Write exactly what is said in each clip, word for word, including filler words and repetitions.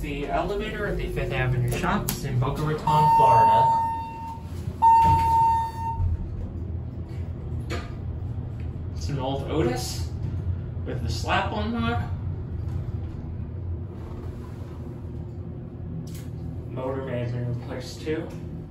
the elevator at the Fifth Avenue Shops in Boca Raton, Florida. It's an old Otis with the slap-on knob. Motor may have been replaced too.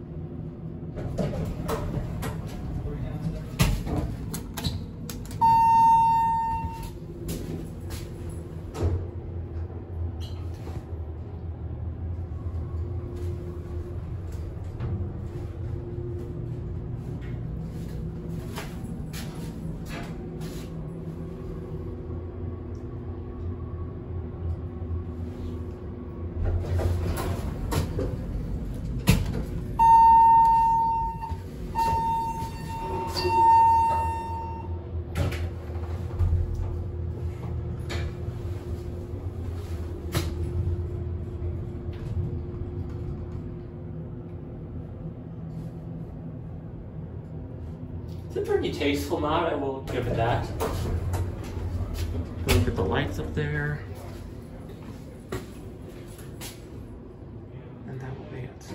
It's a pretty tasteful mod, I will give it that. Look at the lights up there.